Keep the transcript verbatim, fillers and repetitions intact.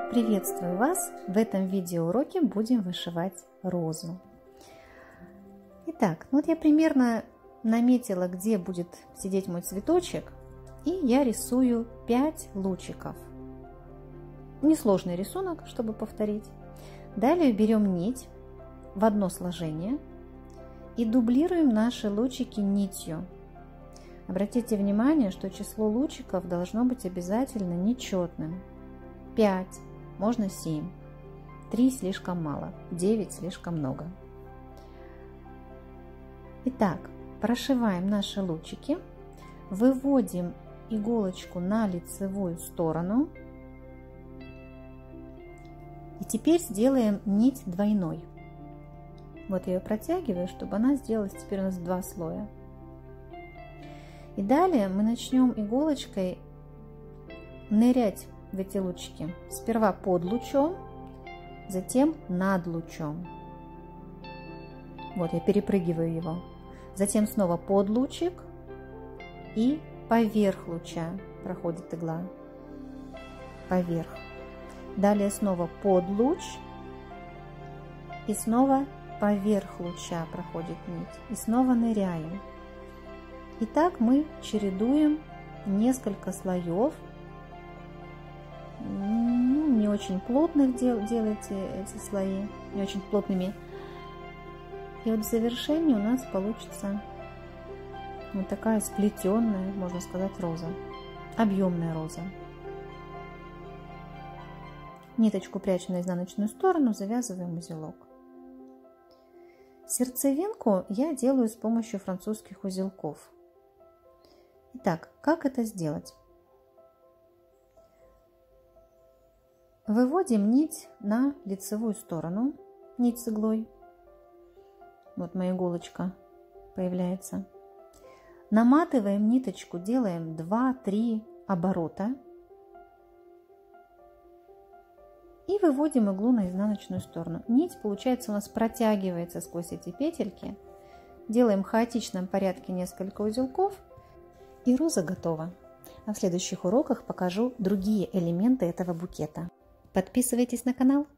Приветствую вас! В этом видеоуроке будем вышивать розу. Итак, ну вот я примерно наметила, где будет сидеть мой цветочек, и я рисую пять лучиков. Несложный рисунок, чтобы повторить. Далее берем нить в одно сложение и дублируем наши лучики нитью. Обратите внимание, что число лучиков должно быть обязательно нечетным. пять, можно семь, три слишком мало, девять слишком много. Итак, прошиваем наши лучики, выводим иголочку на лицевую сторону и теперь сделаем нить двойной. Вот я ее протягиваю, чтобы она сделалась теперь у нас два слоя. И далее мы начнем иголочкой нырять в эти лучики. Сперва под лучом, затем над лучом. Вот я перепрыгиваю его. Затем снова под лучик и поверх луча проходит игла. Поверх. Далее снова под луч и снова поверх луча проходит нить. И снова ныряем. И так мы чередуем несколько слоев. Ну, не очень плотных дел, делайте эти слои, не очень плотными. И вот в завершении у нас получится вот такая сплетенная, можно сказать, роза, объемная роза. Ниточку прячем на изнаночную сторону, завязываем узелок. Сердцевинку я делаю с помощью французских узелков. Итак, как это сделать? Выводим нить на лицевую сторону, нить с иглой. Вот моя иголочка появляется. Наматываем ниточку, делаем два-три оборота. И выводим иглу на изнаночную сторону. Нить, получается, у нас протягивается сквозь эти петельки. Делаем в хаотичном порядке несколько узелков. И роза готова. А в следующих уроках покажу другие элементы этого букета. Подписывайтесь на канал.